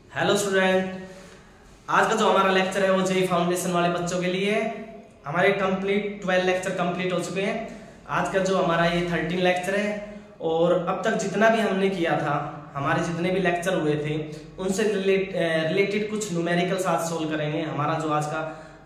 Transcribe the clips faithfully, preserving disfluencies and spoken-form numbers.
Hello student, आज का जो हमारा लेक्चर है वो जेई फाउंडेशन वाले बच्चों के लिए है। हमारे कंप्लीट ट्वेल्व लेक्चर कंप्लीट हो चुके हैं। आज का जो हमारा ये थर्टीन लेक्चर है और अब तक जितना भी हमने किया था, हमारे जितने भी लेक्चर हुए थे उनसे रिलेट, रिलेटेड कुछ न्यूमेरिकल्स आज सोल्व करेंगे। हमारा जो आज का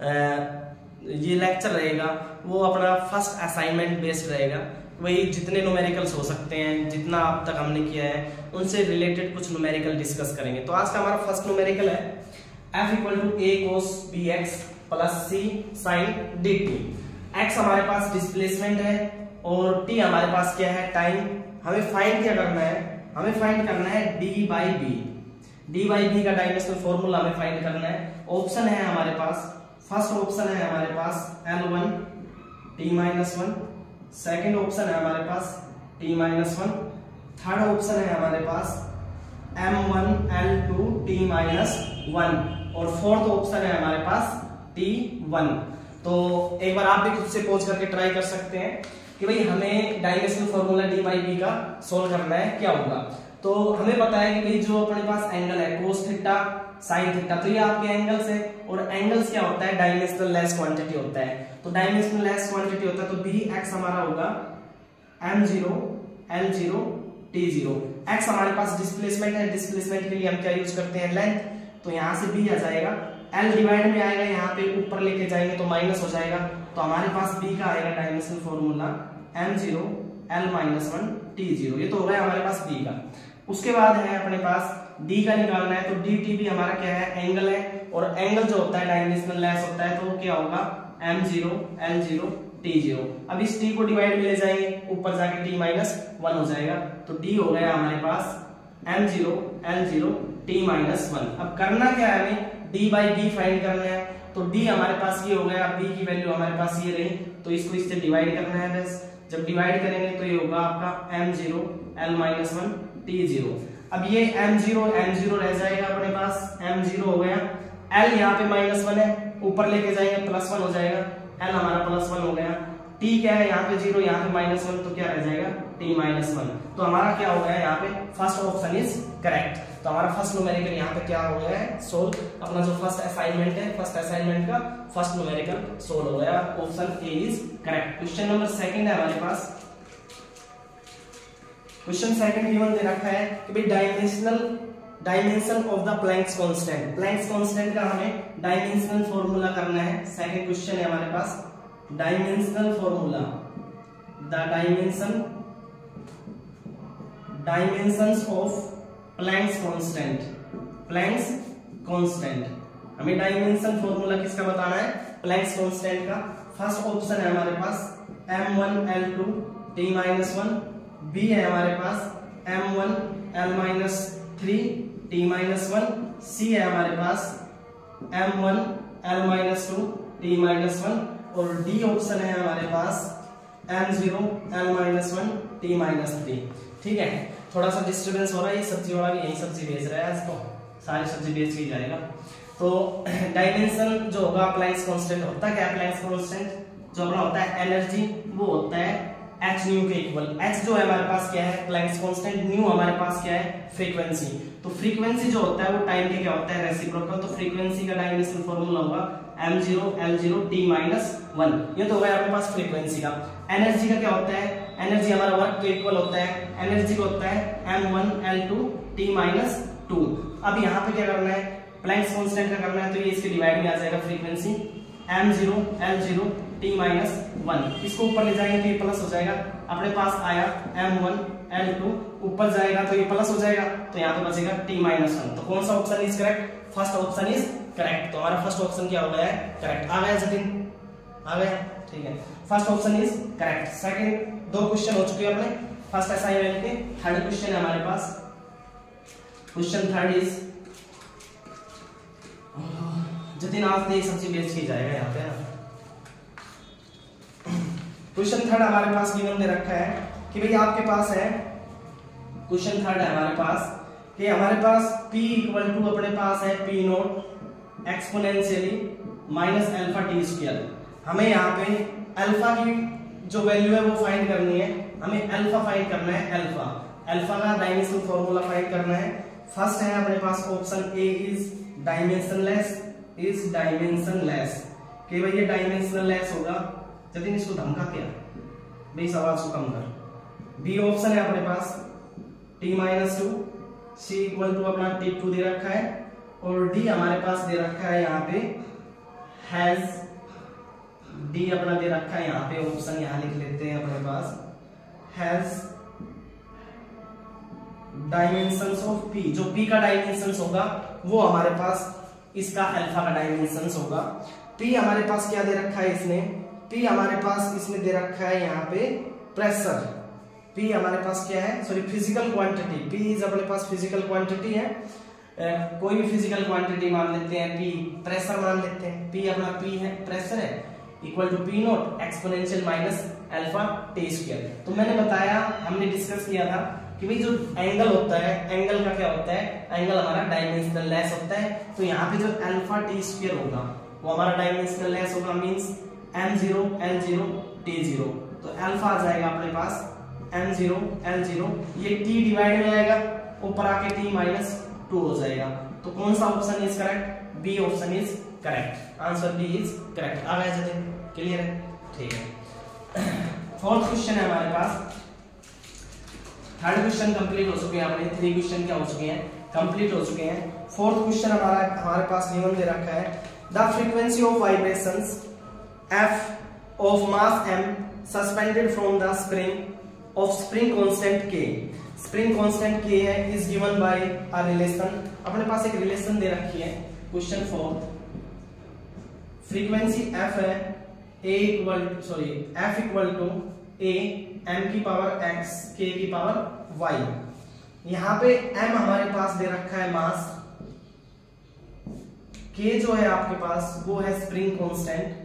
ये लेक्चर रहेगा वो अपना फर्स्ट असाइनमेंट बेस्ड रहेगा। वही जितने न्यूमेरिकल्स हो सकते हैं, जितना अब तक हमने किया है उनसे रिलेटेड कुछ न्यूमेरिकल डिस्कस करेंगे। तो आज का हमारा फर्स्ट न्यूमेरिकल है f equal to A cos B X plus C sine D T. X हमारे पास डिस्प्लेसमेंट है और टी हमारे पास क्या है, टाइम। हमें फाइंड क्या करना है, हमें फाइंड करना है D by B. D by B का डायमेंशनल फॉर्मूला हमें फाइंड करना है। ऑप्शन है हमारे पास, फर्स्ट ऑप्शन है हमारे पास L one T minus one, second option है हमारे पास T minus one, third option है हमारे पास M one L two T minus one और फोर्थ ऑप्शन है हमारे पास टी वन। तो एक बार आप भी खुद से पोज करके ट्राई कर सकते हैं कि भाई हमें dimensional formula D by B का सोल्व करना है, क्या होगा। तो हमें पता है कि भाई जो अपने पास एंगल है कोस थीटा साइन थीटा, तो ये आपके एंगल्स है और एंगल्स क्या होता है, डायमेंशनल लेस क्वांटिटी होता है। तो डायमेंशनल लेस क्वांटिटी होता है तो बी एक्स हमारा होगा M zero L zero T zero. X हमारे पास डिस्प्लेसमेंट है, डिस्प्लेसमेंट के लिए हम क्या यूज करते हैं, लेंथ। तो यहां से बी आ जाएगा, एल डिवाइड में आएगा, यहाँ पे ऊपर लेके जाएंगे तो माइनस हो जाएगा। तो हमारे पास बी का आएगा dimensional formula M zero L minus one T zero. ये तो हो गया हमारे पास बी का। उसके बाद है अपने पास डी का निकालना है। तो डी टी भी हमारा क्या है, एंगल है और एंगल जो होता है डायमेंशनल लेस होता है, तो वो क्या होगा M zero L zero T zero. अब इस टी को डिवाइड में ले जाएंगे, ऊपर जाके टी माइनस वन हो जाएगा। तो डी हो गया हमारे पास M zero L zero T minus one. अब करना क्या है, हमें डी बाई बी फाइंड करना है। तो डी हमारे पास ये हो गया, बी की वैल्यू हमारे पास ये रही, तो इसको इससे डिवाइड करना है बस। जब डिवाइड करेंगे तो ये होगा आपका M zero L minus one T zero. अब ये एम जीरो एम जीरो रह जाएगा अपने पास, एम जीरो हो गया, एल यहाँ पे माइनस वन है, ऊपर लेके जाएंगे प्लस वन हो जाएगा, एल हमारा प्लस वन हो गया। टी क्या है, यहाँ पे जीरो यहाँ पे माइनस वन, तो क्या रह जाएगा टी माइनस वन। तो हमारा क्या हो गया यहाँ पे, फर्स्ट ऑप्शन इज करेक्ट। तो हमारा फर्स्ट न्यूमेरिकल यहाँ पे क्या हो गया है, सोल्व। अपना जो फर्स्ट असाइनमेंट है, फर्स्ट असाइनमेंट का फर्स्ट न्यूमेरिकल सोल्व हो गया, option A is correct. Question number second है हमारे पास। क्वेश्चन सेकंड गिवन दे रखा है कि भाई dimensional dimension of the Planck's constant. Planck's constant का हमें डायमेंशनल फॉर्मूला करना है। सेकंड क्वेश्चन है हमारे पास dimensional formula, the dimension dimensions of Planck's constant. Planck's constant हमें डायमेंशन फॉर्मूला किसका बताना है, प्लैंक्स कांस्टेंट का। फर्स्ट ऑप्शन है हमारे पास M one L two T minus one, B है हमारे पास M one L minus three T minus one, C है हमारे पास M one L minus two T minus one और डी ऑप्शन है हमारे पास M zero L minus one T minus three. ठीक है, थोड़ा सा डिस्टर्बेंस हो रहा है, ये सब्जी वाला भी यही सब्जी बेच रहा है आज, तो सारी सब्जी बेच के जाएगा। तो डायमेंशन जो होगा प्लैंक्स कांस्टेंट होता है क्या, प्लैंक्स कांस्टेंट जो अपना होता है एनर्जी, वो होता है एच न्यू के इक्वल। एच जो है हमारे पास क्या है, प्लैंक्स कांस्टेंट, न्यू हमारे पास क्या है, फ्रीक्वेंसी। तो फ्रीक्वेंसी जो होता है वो टाइम के क्या होता है, रेसिप्रोकल। तो फ्रीक्वेंसी का डायमेंशनल फॉर्मूला होगा M zero L zero T minus one. ये तो होगा अपने पास फ्रीक्वेंसी का। एनर्जी का क्या होता है, एनर्जी हमारा वर्क के इक्वल होता है, एनर्जी को होता है M one L two T minus two. अब यहाँ पे क्या करना है, प्लैंक्स कांस्टेंट का करना है, तो ये इसके डिवाइड में आ जाएगा frequency M zero L zero T minus one. इसको ऊपर ले जाएंगे तो ये प्लस हो जाएगा, अपने पास आया एम वन एल टू, ऊपर जाएगा तो ये प्लस हो जाएगा, तो यहाँ पे बचेगा टी माइनस वन। तो कौन सा option is correct, first option is correct. तो हमारा फर्स्ट ऑप्शन क्या हो गया है, करेक्ट। आ गया जतिन, आ गया, ठीक है, first option is correct. Second दो क्वेश्चन हो चुके हैं अपने फर्स्ट असाइनमेंट के। थर्ड क्वेश्चन है हमारे पास, क्वेश्चन थर्ड इज, जतिन आज तो सब्जी बेच के जाएगा यहाँ पे ना। क्वेश्चन थर्ड हमारे पास गिवन दे रखा है कि भाई आपके पास है, क्वेश्चन थर्ड है हमारे पास कि हमारे पास P इक्वल टू अपने पास है P naught exponentially minus alpha T square. हमें यहाँ पे अल्फा की जो वैल्यू है वो फाइंड करनी है, हमें अल्फा फाइंड करना है। अल्फा अल्फा का डायमेंशनल फॉर्मूला फाइंड करना है फर्स्ट है अपने पास option A is dimensionless, is dimensionless कि भाई ये डायमेंशनलेस होगा। जतिन इसको धमका क्या भाई, इस आवाज को कम कर। बी ऑप्शन है अपने पास T minus two, C equal to अपना टी टू दे रखा है, और डी हमारे पास दे रखा है यहाँ पे हैज, डी अपना दे रखा है यहाँ पे ऑप्शन, यहाँ लिख लेते हैं अपने पास हैज डायमेंशंस ऑफ पी। जो पी का डायमेंशंस होगा वो हमारे पास इसका अल्फा का डायमेंशंस होगा। पी हमारे पास क्या दे रखा है इसने, पी हमारे पास इसमें दे रखा है यहाँ पे प्रेशर। पी हमारे पास क्या है, sorry physical quantity, P is अपने पास फिजिकल क्वांटिटी है। ए, कोई भी फिजिकल क्वांटिटी मान लेते हैं, पी प्रेशर मान लेते हैं, पी अपना पी है प्रेशर है equal to P not exponential minus alpha T square. तो मैंने बताया, हमने डिस्कस किया था कि भाई जो एंगल होता है, एंगल का क्या होता है, एंगल हमारा डायमेंशनल लेस होता है। तो यहाँ पे जो अल्फा टी स्क्वायर होगा वो हमारा डायमेंशनल लेस होगा, means M zero L zero T zero. तो अल्फा आ जाएगा अपने पास एम जीरो एल जीरो, ये t डिवाइड में आएगा, ऊपर आके t माइनस टू हो जाएगा। तो कौन सा option is correct, B option is correct, answer B is correct. आ गया जतिन, क्लियर है, ठीक है। फोर्थ क्वेश्चन है हमारे पास, थर्ड क्वेश्चन कंप्लीट हो चुके हैं अपने, थ्री क्वेश्चन क्या हो चुके हैं, कंप्लीट हो चुके हैं। फोर्थ क्वेश्चन हमारा हमारे पास गिवन दे रखा है, the frequency of vibrations f of mass m suspended from the spring of spring constant k, spring constant k है is given by a relation। अपने पास एक रिलेशन दे रखी है, क्वेश्चन फोर्थ, फ्रीक्वेंसी f है a equal sorry f equal to a m की power x k की power y। यहाँ पे m हमारे पास दे रखा है मास, k जो है आपके पास वो है स्प्रिंग कांस्टेंट,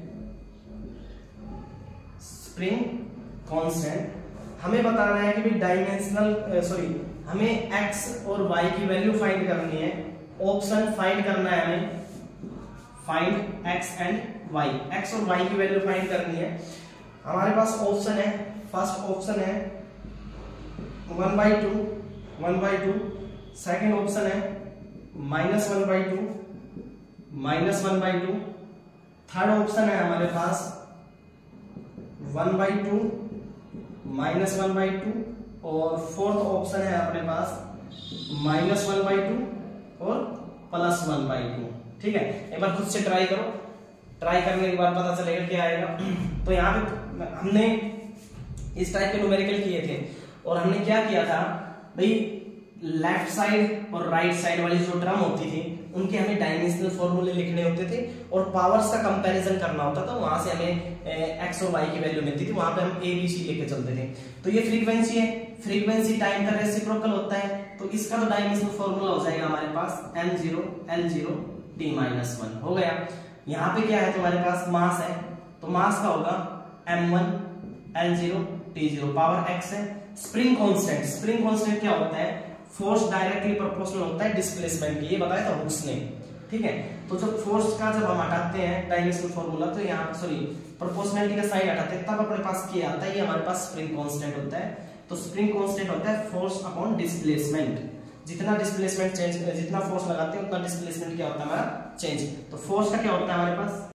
स्प्रिंग कांस्टेंट। हमें बताना है कि भाई डायमेंशनल सॉरी हमें x और y की वैल्यू फाइंड करनी है, ऑप्शन फाइंड करना है हमें, find x and y, x और y की वैल्यू फाइंड करनी है। हमारे पास ऑप्शन है, फर्स्ट ऑप्शन है one by two, one by two, second option है minus one by two, minus one by two, third option है हमारे पास one by two, minus one by two, और फोर्थ ऑप्शन है अपने पास माइनस वन बाई टू और plus one by two. ठीक है, एक बार खुद से ट्राई करो, ट्राई करने के बाद पता चलेगा क्या आएगा। तो यहाँ पे हमने इस टाइप के न्यूमेरिकल किए थे, और हमने क्या किया था भाई, लेफ्ट साइड और राइट साइड वाली जो टर्म होती थी उनके हमें डायमेंशनल फॉर्मूले लिखने होते थे, और पावर्स का कंपैरिजन करना होता था। वहां से हमें एक्स और वाई की वैल्यू मिलती थी, वहां पे हम ए बी सी लेके चलते थे। तो ये फ्रीक्वेंसी है, फ्रीक्वेंसी टाइम का रेसिप्रोकल होता है, तो इसका तो डायमेंशनल फॉर्मूला हो जाएगा हमारे पास M zero L zero T minus one हो गया। यहाँ पे क्या है तुम्हारे पास मास है, तो मास का होगा M one L zero T zero, power X है। स्प्रिंग कांस्टेंट, स्प्रिंग कांस्टेंट क्या होता है, फोर्स डायरेक्टली प्रोपोर्शनल होता है डिस्प्लेसमेंट की, ये बताया था हुक्स ने। ठीक है, तो जब फोर्स का जब हम हटाते हैं डायमेंशनल फॉर्मूला, तो यहाँ सॉरी प्रोपोर्शनलिटी का साइन हटाते हैं, तब अपने पास क्या आता है, ये हमारे पास स्प्रिंग कांस्टेंट होता है। तो स्प्रिंग कांस्टेंट होता है फोर्स अपॉन डिस्प्लेसमेंट, जितना डिस्प्लेसमेंट चेंज, जितना फोर्स लगाते हैं उतना डिस्प्लेसमेंट क्या होता है हमारा चेंज। तो फोर्स का क्या होता है हमारे पास